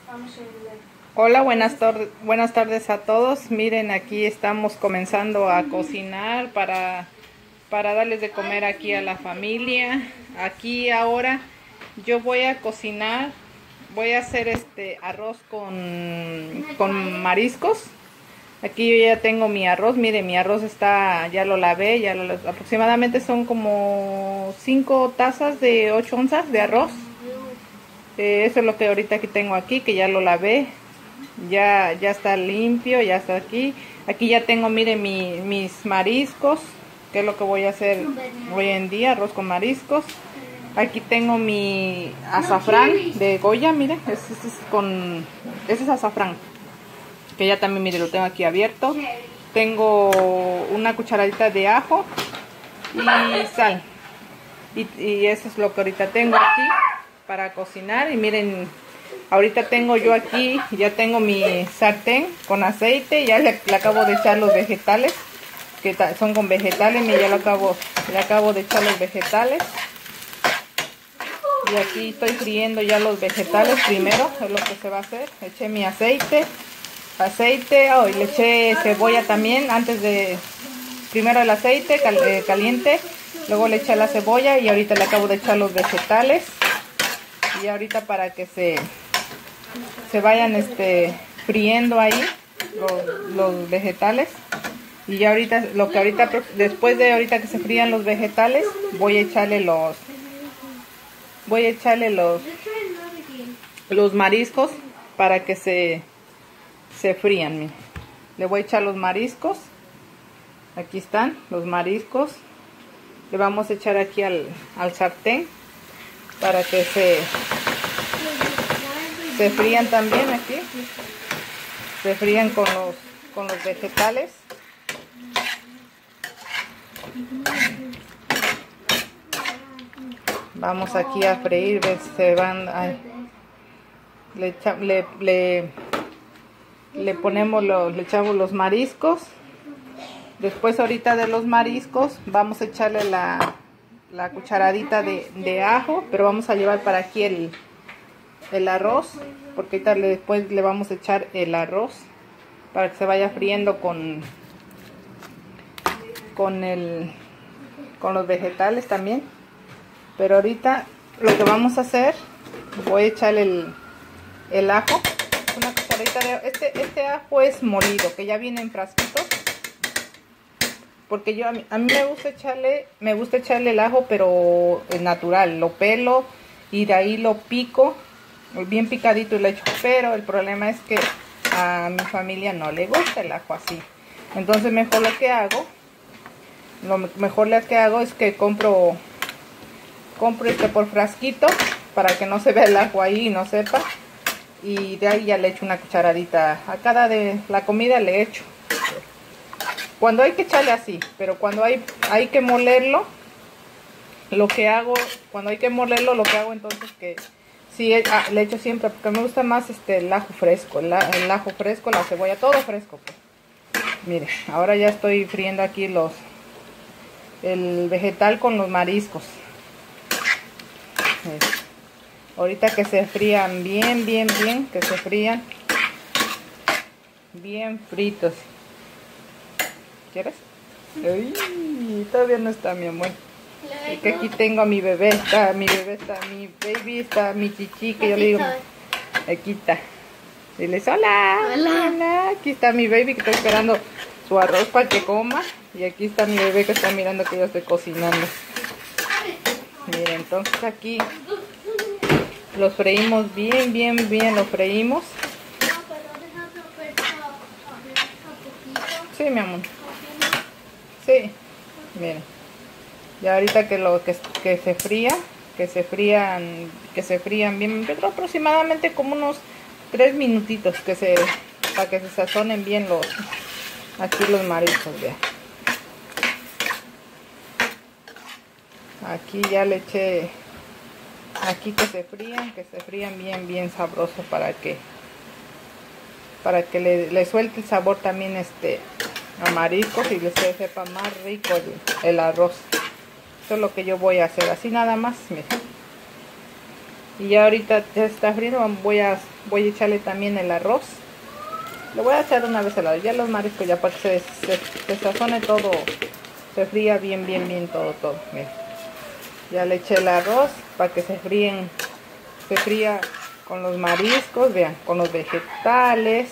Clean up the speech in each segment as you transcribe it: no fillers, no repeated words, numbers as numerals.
Hola, buenas tardes a todos. Miren, aquí estamos comenzando a cocinar para darles de comer aquí a la familia. Aquí ahora yo voy a cocinar, voy a hacer arroz con mariscos. Aquí yo ya tengo mi arroz, miren, mi arroz ya lo lavé, aproximadamente son como 5 tazas de 8 onzas de arroz. Eso es lo que ahorita aquí tengo aquí, que ya lo lavé, ya está limpio, ya está aquí. Aquí ya tengo, miren, mis mariscos, que es lo que voy a hacer hoy en día, arroz con mariscos. Aquí tengo mi azafrán de Goya, miren, ese es azafrán, que ya también, miren, lo tengo aquí abierto. Tengo una cucharadita de ajo y sal, y eso es lo que ahorita tengo aquí para cocinar. Y miren, ahorita tengo yo aquí, ya tengo mi sartén con aceite, ya le acabo de echar los vegetales, que son con vegetales, miren, le acabo de echar los vegetales. Y aquí estoy friendo ya los vegetales primero, es lo que se va a hacer. Eché mi aceite, y le eché cebolla también, primero el aceite caliente, luego le eché la cebolla y ahorita le acabo de echar los vegetales. Y ahorita para que se vayan friendo ahí los vegetales. Y ya ahorita, después de que se frían los vegetales, voy a echarle los mariscos para que se frían. Miren. Le voy a echar los mariscos. Aquí están los mariscos. Le vamos a echar aquí al sartén para que se frían también aquí. Se frían con los vegetales. Vamos aquí a freír, se van le echamos los mariscos. Después, ahorita de los mariscos, vamos a echarle la cucharadita de ajo, pero vamos a llevar para aquí el arroz, porque ahorita después le vamos a echar el arroz para que se vaya friendo con los vegetales también. Pero ahorita lo que vamos a hacer, voy a echar el ajo, una cucharadita de este ajo es molido, que ya viene en frasquitos, porque a mí me gusta echarle el ajo, pero natural, lo pelo y de ahí lo pico bien picadito y lo echo. Pero el problema es que a mi familia no le gusta el ajo así, entonces mejor lo mejor que hago es que compro por frasquito, para que no se vea el ajo ahí y no sepa. Y de ahí ya le echo una cucharadita a cada de la comida, le echo cuando hay que echarle así. Pero cuando hay que molerlo, lo que hago entonces, que sí, le echo siempre, porque me gusta más el ajo fresco, la cebolla, todo fresco, pues. Mire, ahora ya estoy friendo aquí el vegetal con los mariscos. Ahorita que se frían bien, que se frían bien fritos. ¿Quieres? Uy, todavía no está, mi amor. Y que aquí tengo a mi bebé, está mi baby, está mi chichi, que yo le digo, aquí está. Diles hola. Hola. Aquí está mi baby, que está esperando su arroz para que coma. Y aquí está mi bebé, que está mirando que yo estoy cocinando. Miren, entonces aquí los freímos bien, los freímos. Sí, mi amor. Sí, miren. Ya ahorita que se frían bien, pero aproximadamente como unos 3 minutitos para que se sazonen bien aquí los mariscos, vean. Aquí ya le eché, aquí que se frían bien sabroso, para que le suelte el sabor también a mariscos y les sepa más rico el arroz. Eso es lo que yo voy a hacer, así nada más, miren. Y ya ahorita ya está frío, voy a echarle también el arroz. Le voy a echar una vez al lado, ya los mariscos, ya para que se sazone todo, se fría bien todo. Miren. Ya le eché el arroz para que se fría con los mariscos, vean, con los vegetales.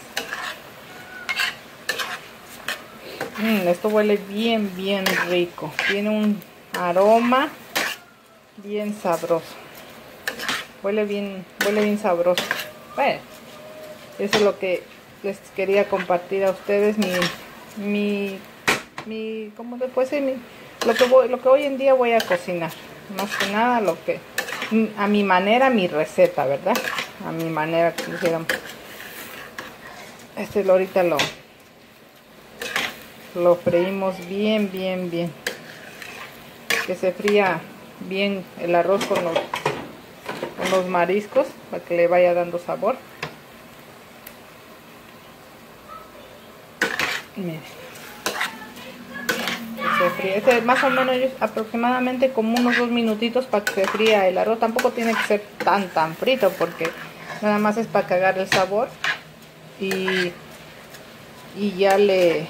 Esto huele bien rico, tiene un aroma bien sabroso. Huele bien sabroso. Bueno, eso es lo que les quería compartir a ustedes, ¿cómo se puede decir? Lo que hoy en día voy a cocinar. Más que nada a mi manera, mi receta, ¿verdad? A mi manera, que dijéramos. Ahorita lo freímos bien. Que se fría bien el arroz con los mariscos para que le vaya dando sabor. Miren. Se fríe. Más o menos aproximadamente como unos 2 minutitos para que se fría el arroz. Tampoco tiene que ser tan frito porque nada más es para cagar el sabor. Y ya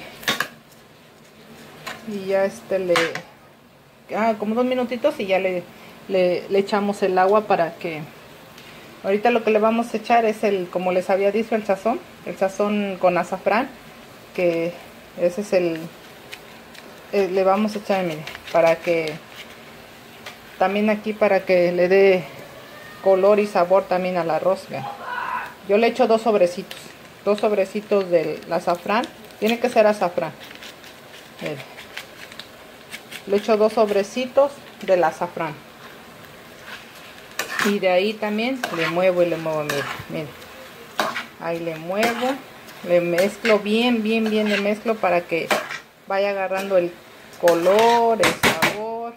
como 2 minutitos y ya le echamos el agua para que ahorita lo que le vamos a echar es como les había dicho, el sazón con azafrán, que ese es le vamos a echar, mire, para que también aquí para que le dé color y sabor también al arroz. Vean. Yo le echo 2 sobrecitos del azafrán, tiene que ser azafrán. Miren. Le echo 2 sobrecitos del azafrán. Y de ahí también le muevo, miren. Ahí le muevo, le mezclo bien, le mezclo para que vaya agarrando el color, el sabor.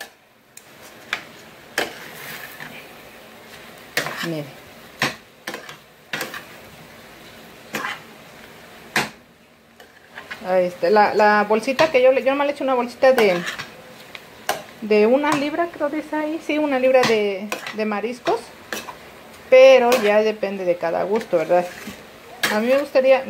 Miren. Ahí está. La bolsita que yo nomás le echo una bolsita de 1 libra, creo que dice ahí, sí, 1 libra de mariscos, pero ya depende de cada gusto, ¿verdad? A mí me gustaría,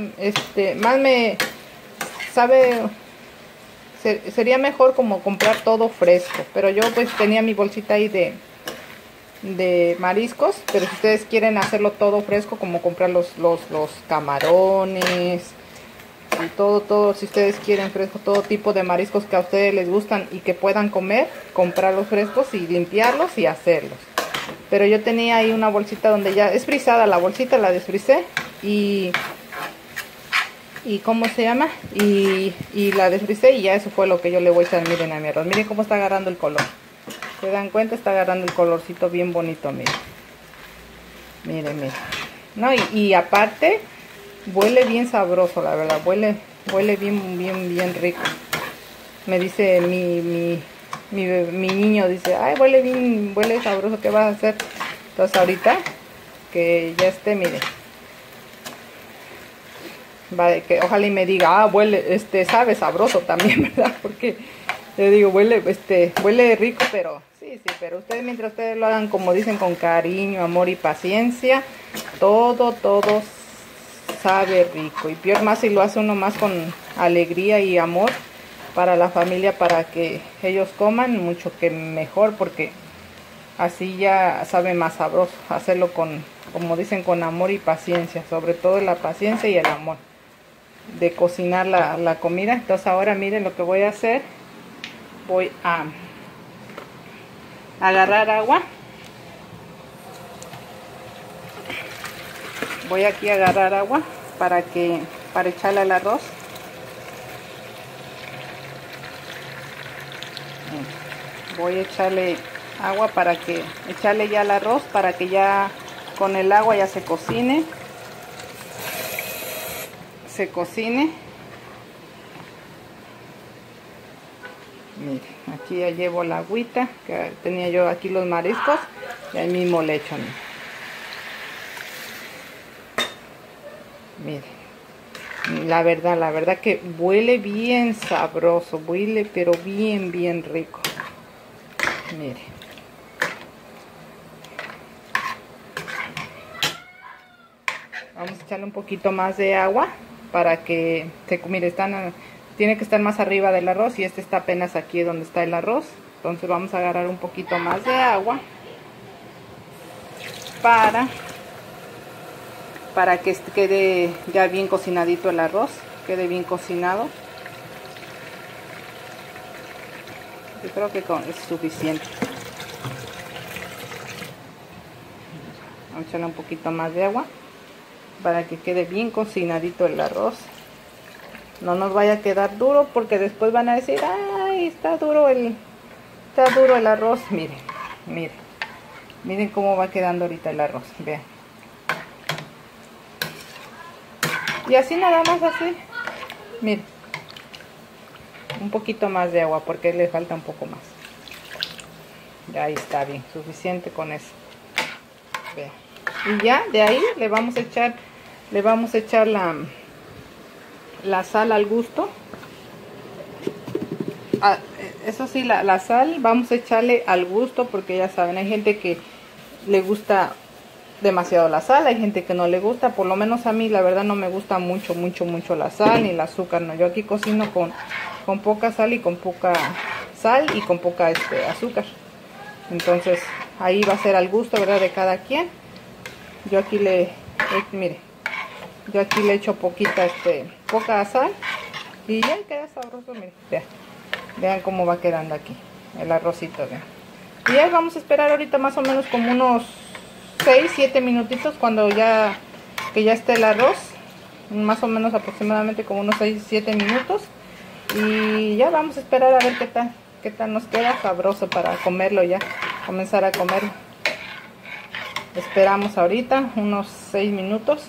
sería mejor como comprar todo fresco, pero yo pues tenía mi bolsita ahí de mariscos, pero si ustedes quieren hacerlo todo fresco, como comprar los camarones y todo, si ustedes quieren fresco, todo tipo de mariscos que a ustedes les gustan y que puedan comer, comprarlos frescos y limpiarlos y hacerlos. Pero yo tenía ahí una bolsita donde ya es frisada la bolsita, la desfrisé y ¿cómo se llama? Y la desfrisé y ya eso fue lo que yo le voy a echar, miren, a mi arroz. Miren cómo está agarrando el color. ¿Se dan cuenta? Está agarrando el colorcito bien bonito, miren. Miren. No, y aparte huele bien sabroso, la verdad. Huele bien rico. Me dice mi niño, dice, ay, huele sabroso, ¿qué vas a hacer? Entonces ahorita que ya esté, miren. Vale, que ojalá y me diga, huele, sabe sabroso también, ¿verdad? Porque le digo, huele rico, pero sí, pero mientras ustedes lo hagan como dicen, con cariño, amor y paciencia, todo sabe rico. Y peor más si lo hace uno más con alegría y amor para la familia, para que ellos coman, mucho que mejor, porque así ya sabe más sabroso. Hacerlo como dicen, con amor y paciencia, sobre todo la paciencia y el amor de cocinar la comida. Entonces ahora miren lo que voy a hacer. Voy a agarrar agua. Voy aquí a agarrar agua para echarle al arroz. Voy a echarle agua echarle ya al arroz para que ya con el agua ya se cocine. Miren, aquí ya llevo la agüita que tenía yo aquí, los mariscos, y ahí mismo le echo. Miren, la verdad que huele bien sabroso, huele pero bien rico. Miren. Vamos a echarle un poquito más de agua para que mire, tiene que estar más arriba del arroz y este está apenas aquí donde está el arroz. Entonces vamos a agarrar un poquito más de agua para que quede ya bien cocinadito el arroz, quede bien cocinado. Yo creo que es suficiente. Vamos a echarle un poquito más de agua para que quede bien cocinadito el arroz. No nos vaya a quedar duro porque después van a decir, ay, está duro el arroz. Miren cómo va quedando ahorita el arroz, vean. Y así nada más, así, miren, un poquito más de agua porque le falta un poco más. Ya ahí está bien, suficiente con eso. Vean. Y ya de ahí le vamos a echar la sal al gusto. Eso sí, la sal vamos a echarle al gusto porque ya saben, hay gente que le gusta demasiado la sal, hay gente que no le gusta. Por lo menos a mí la verdad no me gusta mucho la sal ni el azúcar, no. Yo aquí cocino con poca sal y con poca azúcar. Entonces ahí va a ser al gusto, ¿verdad?, de cada quien. Yo aquí mire, yo aquí le echo poca sal y ya queda sabroso. Mire, vean cómo va quedando aquí el arrocito, vean. Y ya vamos a esperar ahorita más o menos como unos 6-7 minutitos cuando ya esté el arroz, más o menos aproximadamente como unos 6-7 minutos. Y ya vamos a esperar a ver qué tal nos queda. Sabroso para comerlo ya, comenzar a comerlo. Esperamos ahorita unos 6 minutos.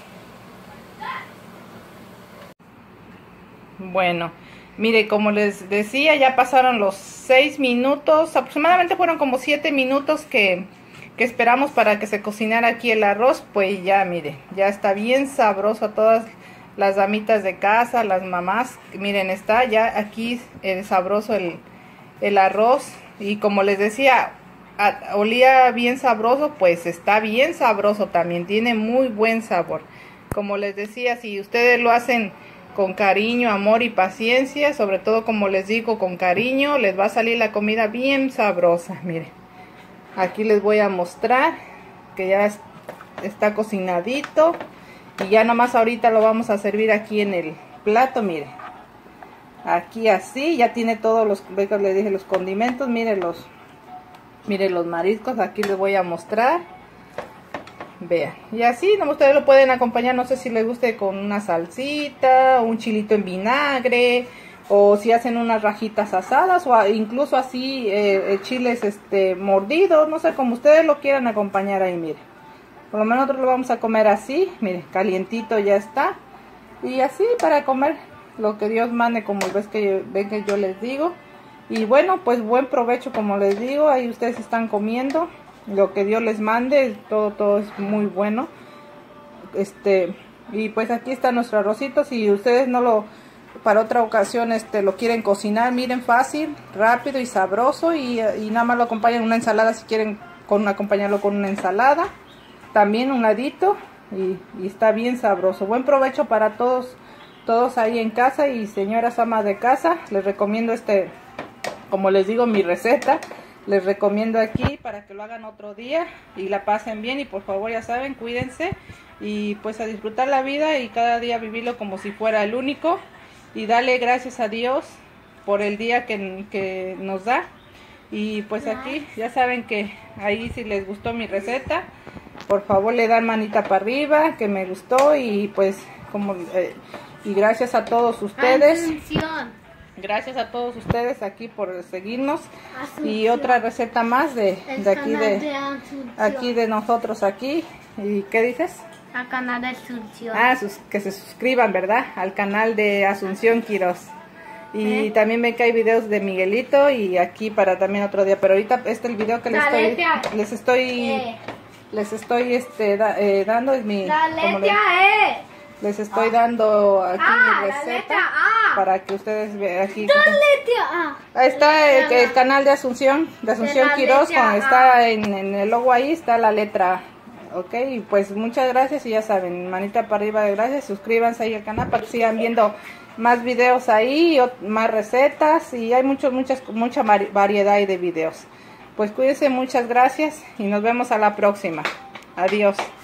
Bueno, mire, como les decía, ya pasaron los 6 minutos. Aproximadamente fueron como 7 minutos que esperamos para que se cocinara aquí el arroz. Pues ya, mire, ya está bien sabroso. A todas las damitas de casa, las mamás, miren, está ya aquí sabroso el arroz. Y como les decía, olía bien sabroso, pues está bien sabroso también, tiene muy buen sabor. Como les decía, si ustedes lo hacen con cariño, amor y paciencia, sobre todo como les digo, con cariño, les va a salir la comida bien sabrosa. Miren, aquí les voy a mostrar que ya está cocinadito y ya nomás ahorita lo vamos a servir aquí en el plato. Miren, aquí así ya tiene todos los, les dije, los condimentos. Miren los mariscos, aquí les voy a mostrar. Vean, y así ustedes lo pueden acompañar, no sé si les guste con una salsita, un chilito en vinagre, o si hacen unas rajitas asadas, o incluso así chiles mordidos, no sé, como ustedes lo quieran acompañar ahí. Miren, por lo menos nosotros lo vamos a comer así, miren, calientito ya está, y así para comer lo que Dios mande, como ven que yo les digo. Y bueno, pues buen provecho, como les digo, ahí ustedes están comiendo lo que Dios les mande, todo es muy bueno. Y pues aquí está nuestro arrocito. Si ustedes para otra ocasión lo quieren cocinar, miren, fácil, rápido y sabroso, y nada más lo acompañan una ensalada, si quieren acompañarlo con una ensalada, también un ladito, y está bien sabroso. Buen provecho para todos ahí en casa. Y señoras amas de casa, les recomiendo como les digo, mi receta. Les recomiendo aquí para que lo hagan otro día y la pasen bien. Y por favor, ya saben, cuídense y pues a disfrutar la vida y cada día vivirlo como si fuera el único. Y darle gracias a Dios por el día que nos da. Y pues aquí ya saben que ahí, si les gustó mi receta, por favor le dan manita para arriba, que me gustó. Y pues y gracias a todos ustedes. Gracias a todos ustedes aquí por seguirnos. Y otra receta más de aquí de nosotros aquí. ¿Y qué dices? Al canal de Asunción. Que se suscriban, ¿verdad? Al canal de Asunción Quiroz. Y también ven que hay videos de Miguelito, y aquí para también otro día. Pero ahorita el video que les estoy dando es mi... Les estoy dando aquí mi receta para que ustedes vean aquí. Ahí está el canal de Asunción Quiroz, está en el logo, ahí está la letra Ok, pues muchas gracias y ya saben, manita para arriba de gracias, suscríbanse ahí al canal para que sigan viendo más videos ahí, más recetas y hay mucha variedad de videos. Pues cuídense, muchas gracias y nos vemos a la próxima. Adiós.